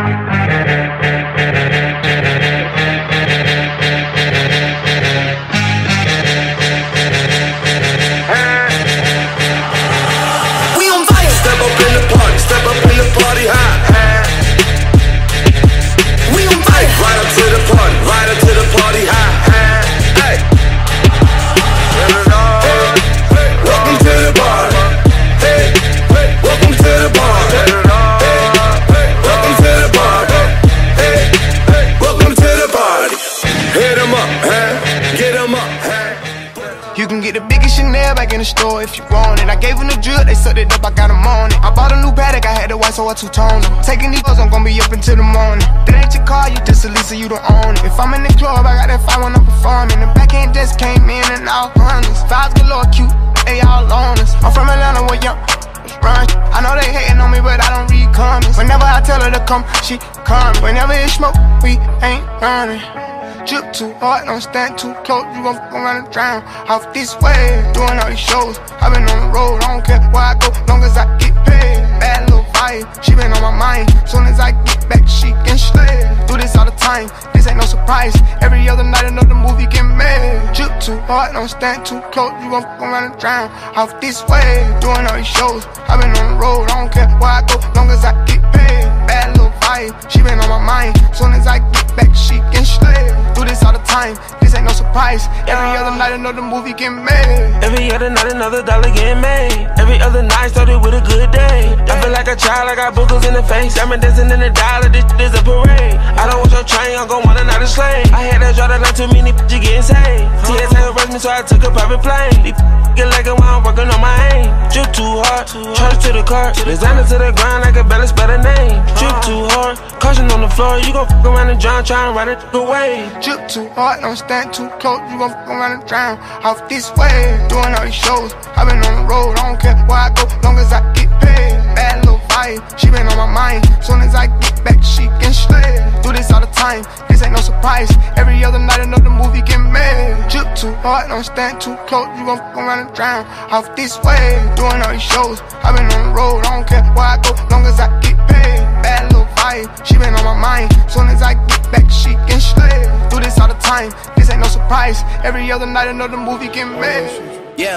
You can get the biggest Chanel back in the store if you want it. I gave them the drill, they sucked it up, I got them on it. I bought a new Patek, I had the white, so I two-toned them. Taking these photos, I'm gonna be up until the morning. That ain't your car, you just a Lisa, you don't own it. If I'm in the club, I got that fire when I'm performing. The back end just came in and all hundreds. Fives galore, cute, they all on us. I'm from Atlanta, where young run. I know they hating on me, but I don't read comments. Whenever I tell her to come, she come. Whenever it's smoke, we ain't running. Drip too hard, don't stand too close. You gon' fuck around and drown off this way. Doing all these shows, I been on the road. I don't care where I go, long as I get paid. Bad little vibe, she been on my mind. Soon as I get back, she can slay. Do this all the time, this ain't no surprise. Every other night another movie get made. Drip too hard, don't stand too close. You gon' fuck around and drown off this way. Doing all these shows, I been on the road. I don't care where I go, long as I get paid. Bad little vibe, she been on my mind. Soon as I get back, she can slay. Do this all the time, this ain't no surprise. Every other night another movie get made. Every other night another dollar get made. Every other night started with a good day. I feel like a child, I got boogers in the face. I'm dancing in the dollar, this is a parade. I don't want your train, I'm gon' want another slave. I had that draw that line, too many you getting saved. TSA arrest me, so I took a private plane. These get like it while I'm working on my aim. Drip too hard, charge to the car. Designer to the ground like a balance better name. Drip too hard, caution on the floor. You gon' fuck around and drown, try and ride it away. Drip too hard, don't stand too close. You gon' fuck around and drown off this way. Doing all these shows, I been on the road. I don't care where I go, long as I get paid. Bad little vibe, she been on my mind. Soon as I get back, she can slay. Do this all the time, this ain't no surprise. Every other night another movie get made. Drip too hard, don't stand too close. You gon' fuck around and drown off this way. Doing all these shows, I been on the road. I don't care where I go, long as I get paid. Bad little vibe, she been on my mind. Soon as I get back, she can slay. Do this all the time, this ain't no surprise. Every other night another movie get made. Yeah,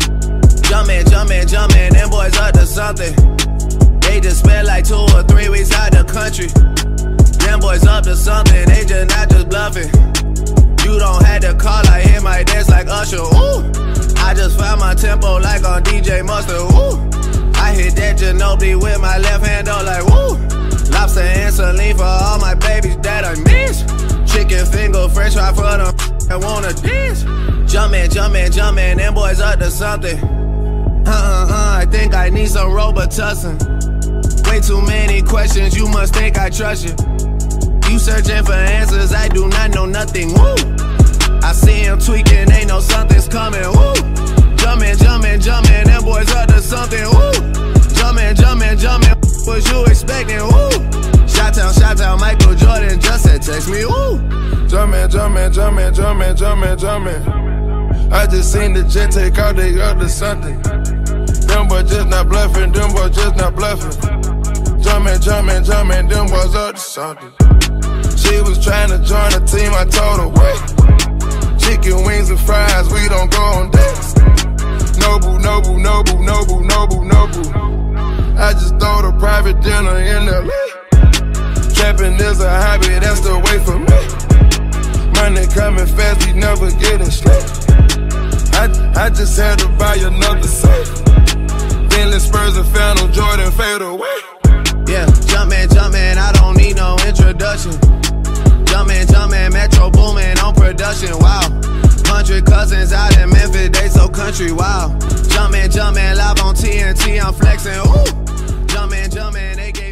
jumpin', jumpin', jumpin', them boys up to something. They just spent like 2 or 3 weeks out the country. Them boys up to something, they just not just bluffing. You don't have to call, I hit my dance like Usher, ooh. I just found my tempo like on DJ Mustard, ooh. I hit that Ginobili with my left hand, though, like woo. Lobster and saline for all my babies that I miss. Chicken finger, french fry for them I wanna dance. Jumpin', jumpin', jumpin', them boys up to something. I think I need some Robitussin. Way too many questions, you must think I trust you. You searching for answers, I do not know nothing, woo. I see him tweaking, they know something's coming, woo. Jumpin', jumpin', jumpin', them boys up to something, woo. Jumpin', jumpin', jumpin', what you expecting, woo. Shout out, Michael Jordan just said text me, woo. Jumpin', jumpin', jumpin', jumpin', jumpin', jumpin'. I just seen the jet take out, they up to something. Them boys just not bluffing, them boys just not bluffing. Jumpin', jumpin', jumpin', them boys up to something. She was trying to join the team, I told her, wait. Chicken wings and fries, we don't go on dates. Noble, noble, noble, noble, noble, noble. I just throw the private dinner in LA. Trapping is a hobby, that's the way for me. Money coming fast, we never getting sleep. I just had to buy another safe. Bentley Spurs and Phantom Jordan fade away. Yeah, jumpin', I don't need no introduction. Jumpin', Metro boomin' on production, wow. 100 cousins out in Memphis, they so country, wow. Jumpin', live on TNT, I'm flexin', ooh. Jumpin', they gave